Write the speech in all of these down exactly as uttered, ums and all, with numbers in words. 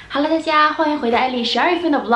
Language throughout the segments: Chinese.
Hello， 大家欢迎回到艾丽十二月份的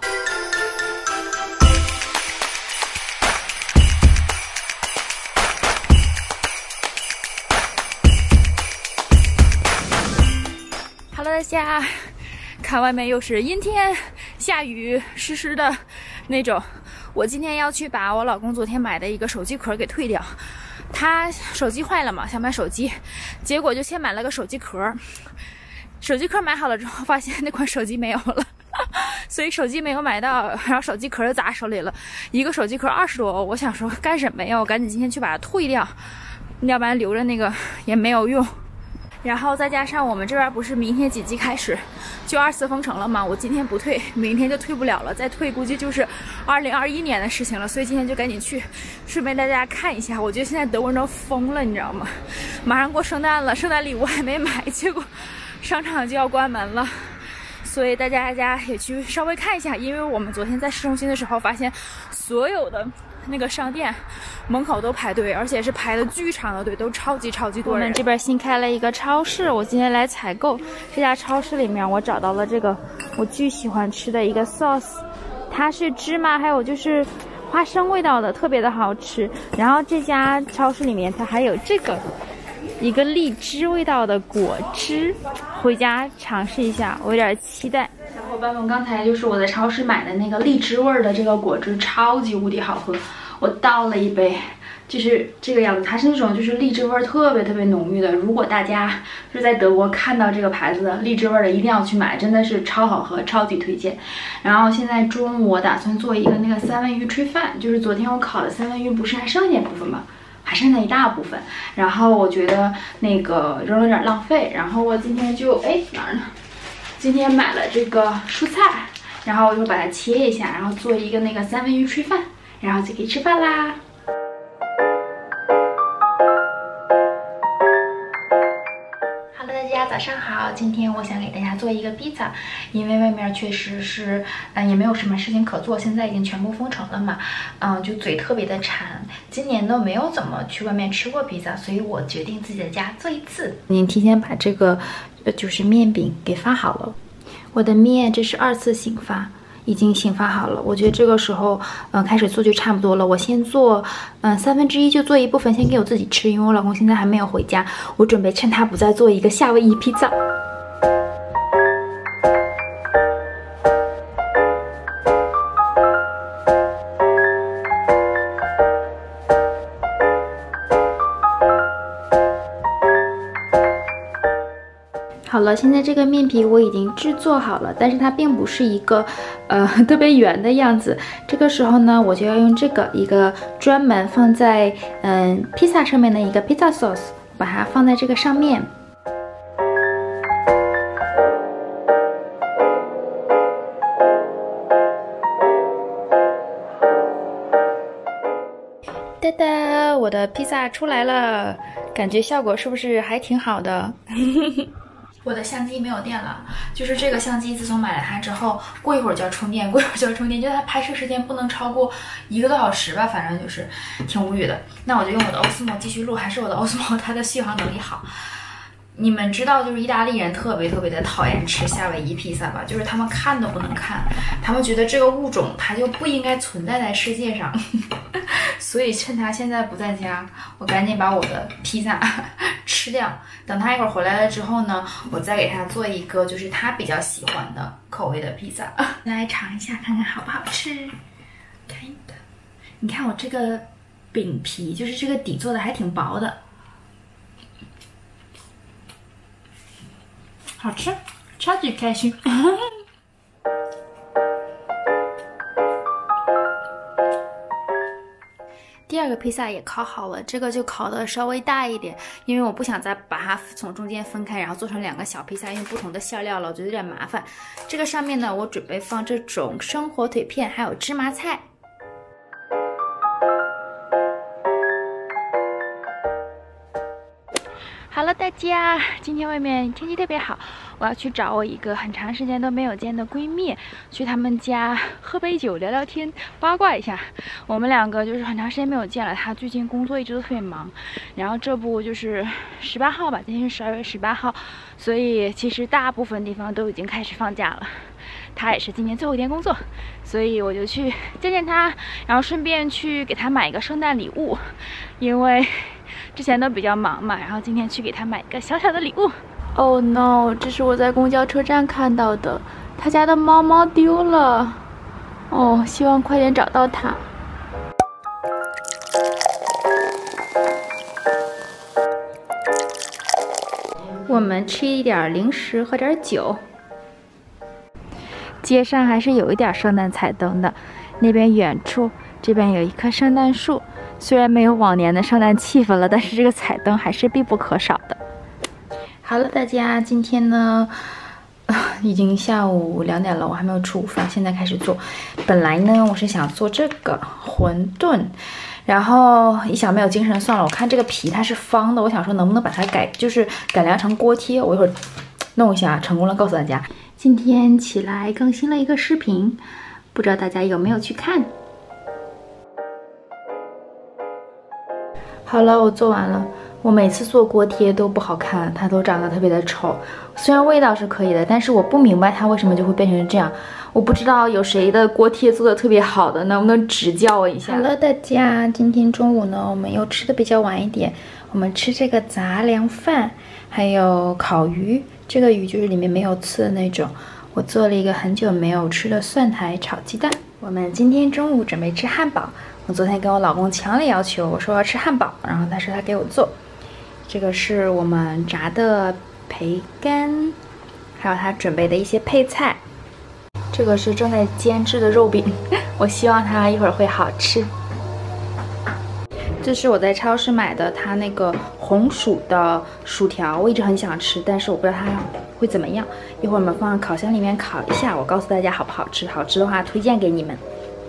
vlog。Hello， 大家，看外面又是阴天、下雨、湿湿的那种。我今天要去把我老公昨天买的一个手机壳给退掉。他手机坏了嘛，想买手机，结果就先买了个手机壳。手机壳买好了之后，发现那款手机没有了，所以手机没有买到，然后手机壳就砸手里了。一个手机壳二十多欧，我想说干什么呀？我赶紧今天去把它退掉，要不然留着那个也没有用。然后再加上我们这边不是明天几级开始就二次封城了吗？我今天不退，明天就退不了了，再退估计就是二零二一年的事情了。所以今天就赶紧去，顺便大家看一下。我觉得现在德国人都疯了，你知道吗？马上过圣诞了，圣诞礼物还没买，结果商场就要关门了。所以大家大家也去稍微看一下，因为我们昨天在市中心的时候发现所有的那个商店门口都排队，而且是排的巨长的队，都超级超级多人。我们这边新开了一个超市，我今天来采购。这家超市里面我找到了这个我巨喜欢吃的一个 sauce， 它是芝麻还有就是花生味道的，特别的好吃。然后这家超市里面它还有这个一个荔枝味道的果汁，回家尝试一下，我有点期待。小伙伴们，刚才就是我在超市买的那个荔枝味的这个果汁，超级无敌好喝。我倒了一杯，就是这个样子，它是那种就是荔枝味特别特别浓郁的。如果大家是在德国看到这个牌子的荔枝味的，一定要去买，真的是超好喝，超级推荐。然后现在中午我打算做一个那个三文鱼炊饭，就是昨天我烤的三文鱼不是还剩一点部分吗？还剩下一大部分，然后我觉得那个扔了点浪费，然后我今天就哎哪儿呢？今天买了这个蔬菜，然后我就把它切一下，然后做一个那个三文鱼炊饭，然后就可以吃饭啦。Hello， 大家早上好，今天我想给大家做一个披萨，因为外面确实是嗯也没有什么事情可做，现在已经全部封城了嘛，嗯就嘴特别的馋，今年都没有怎么去外面吃过披萨，所以我决定自己在家做一次。您提前把这个呃就是面饼给发好了，我的面这是二次醒发。已经醒发好了，我觉得这个时候，嗯、呃，开始做就差不多了。我先做，嗯、呃，三分之一就做一部分，先给我自己吃，因为我老公现在还没有回家，我准备趁他不在做一个夏威夷披萨。好了，现在这个面皮我已经制作好了，但是它并不是一个，呃，特别圆的样子。这个时候呢，我就要用这个一个专门放在嗯披萨上面的一个 pizza sauce， 把它放在这个上面。哒哒，我的披萨出来了，感觉效果是不是还挺好的？我的相机没有电了，就是这个相机自从买了它之后，过一会儿就要充电，过一会儿就要充电，就它拍摄时间不能超过一个多小时吧，反正就是挺无语的。那我就用我的 Osmo 继续录，还是我的 Osmo 它的续航能力好。你们知道，就是意大利人特别特别的讨厌吃夏威夷披萨吧？就是他们看都不能看，他们觉得这个物种它就不应该存在在世界上。所以趁他现在不在家，我赶紧把我的披萨吃掉。等他一会儿回来了之后呢，我再给他做一个就是他比较喜欢的口味的披萨。来尝一下，看看好不好吃。看一个，你看我这个饼皮，就是这个底做的还挺薄的。好吃，超级开心。第二个披萨也烤好了，这个就烤的稍微大一点，因为我不想再把它从中间分开，然后做成两个小披萨，用不同的馅料了，我觉得有点麻烦。这个上面呢，我准备放这种生火腿片，还有芝麻菜。Hello， Hello， 大家，今天外面天气特别好，我要去找我一个很长时间都没有见的闺蜜，去他们家喝杯酒、聊聊天、八卦一下。我们两个就是很长时间没有见了，她最近工作一直都特别忙，然后这不就是十八号吧，今天是十二月十八号，所以其实大部分地方都已经开始放假了。她也是今年最后一天工作，所以我就去见见她，然后顺便去给她买一个圣诞礼物，因为之前都比较忙嘛，然后今天去给她买一个小小的礼物。Oh no！ 这是我在公交车站看到的，她家的猫猫丢了。哦，希望快点找到它。我们吃一点零食，喝点酒。街上还是有一点圣诞彩灯的，那边远处这边有一棵圣诞树，虽然没有往年的圣诞气氛了，但是这个彩灯还是必不可少的。好了，大家，今天呢，呃、已经下午两点了，我还没有吃午饭，现在开始做。本来呢，我是想做这个馄饨，然后一想没有精神，算了。我看这个皮它是方的，我想说能不能把它改，就是改良成锅贴。我一会儿弄一下，成功了告诉大家。今天起来更新了一个视频，不知道大家有没有去看？好了，我做完了。我每次做锅贴都不好看，它都长得特别的丑。虽然味道是可以的，但是我不明白它为什么就会变成这样。我不知道有谁的锅贴做的特别好的，能不能指教我一下？好了，大家，今天中午呢，我们又吃的比较晚一点。我们吃这个杂粮饭，还有烤鱼。这个鱼就是里面没有刺的那种。我做了一个很久没有吃的蒜苔炒鸡蛋。我们今天中午准备吃汉堡。我昨天跟我老公强烈要求，我说要吃汉堡，然后他说他给我做。这个是我们炸的培根，还有他准备的一些配菜。这个是正在煎制的肉饼，我希望它一会儿会好吃。这是我在超市买的，它那个红薯的薯条，我一直很想吃，但是我不知道它会怎么样。一会儿我们放烤箱里面烤一下，我告诉大家好不好吃。好吃的话推荐给你们。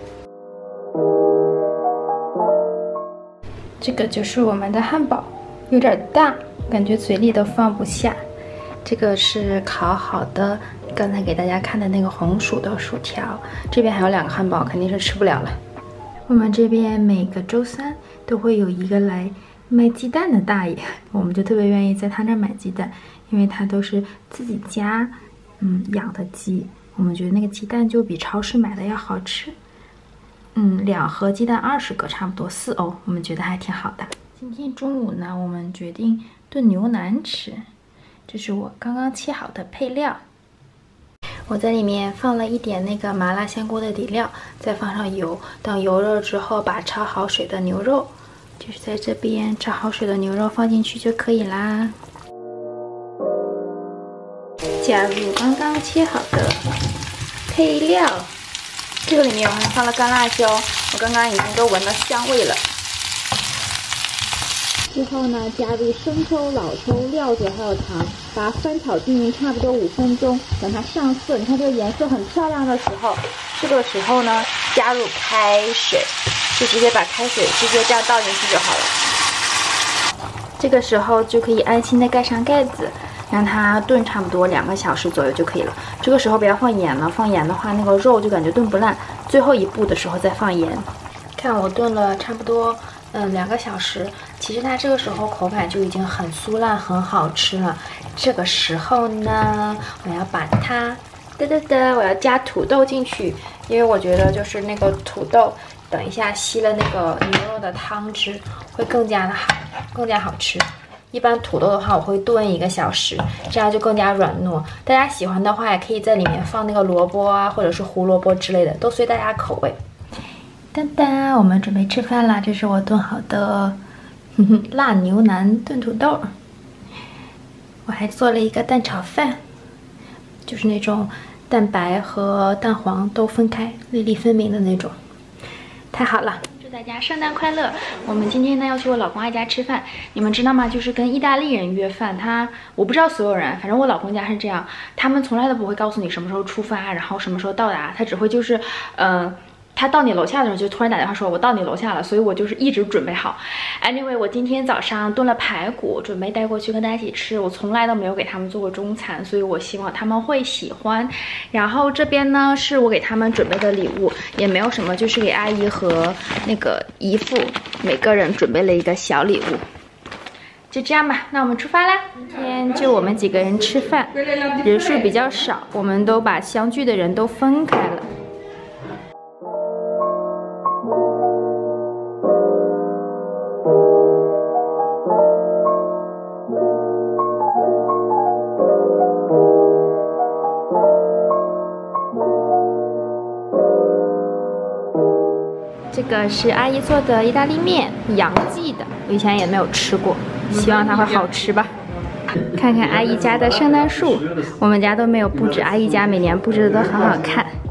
这个就是我们的汉堡，有点大，感觉嘴里都放不下。这个是烤好的，刚才给大家看的那个红薯的薯条。这边还有两个汉堡，肯定是吃不了了。我们这边每个周三都会有一个来卖鸡蛋的大爷，我们就特别愿意在他那儿买鸡蛋，因为他都是自己家嗯养的鸡，我们觉得那个鸡蛋就比超市买的要好吃。嗯，两盒鸡蛋二十个，差不多四欧，我们觉得还挺好的。今天中午呢，我们决定炖牛腩吃，这是我刚刚切好的配料。我在里面放了一点那个麻辣香锅的底料，再放上油，等油热之后，把焯好水的牛肉，就是在这边焯好水的牛肉放进去就可以啦。加入刚刚切好的配料，这个里面我还放了干辣椒，我刚刚已经都闻到香味了。之后呢，加入生抽、老抽、料酒还有糖，把它翻炒均匀，差不多五分钟，等它上色。你看这个颜色很漂亮的时候，这个时候呢，加入开水，就直接把开水直接这样倒进去就好了。这个时候就可以安心的盖上盖子，让它炖差不多两个小时左右就可以了。这个时候不要放盐了，放盐的话那个肉就感觉炖不烂。最后一步的时候再放盐。看我炖了差不多嗯两个小时。其实它这个时候口感就已经很酥烂，很好吃了。这个时候呢，我要把它，哒哒哒，我要加土豆进去，因为我觉得就是那个土豆，等一下吸了那个牛肉的汤汁，会更加的好，更加好吃。一般土豆的话，我会炖一个小时，这样就更加软糯。大家喜欢的话，也可以在里面放那个萝卜啊，或者是胡萝卜之类的，都随大家口味。当当，我们准备吃饭啦！这是我炖好的。辣牛腩炖土豆，我还做了一个蛋炒饭，就是那种蛋白和蛋黄都分开、粒粒分明的那种，太好了！祝大家圣诞快乐！我们今天呢要去我老公爱家吃饭，你们知道吗？就是跟意大利人约饭，他我不知道所有人，反正我老公家是这样，他们从来都不会告诉你什么时候出发，然后什么时候到达，他只会就是，呃。他他到你楼下的时候就突然打电话说我到你楼下了，所以我就是一直准备好。Anyway， 我今天早上炖了排骨，准备带过去跟大家一起吃。我从来都没有给他们做过中餐，所以我希望他们会喜欢。然后这边呢是我给他们准备的礼物，也没有什么，就是给阿姨和那个姨父每个人准备了一个小礼物。就这样吧，那我们出发啦！今天就我们几个人吃饭，人数比较少，我们都把相聚的人都分开了。这个是阿姨做的意大利面，杨记的，我以前也没有吃过，希望它会好吃吧。看看阿姨家的圣诞树，我们家都没有布置，阿姨家每年布置的都很好看。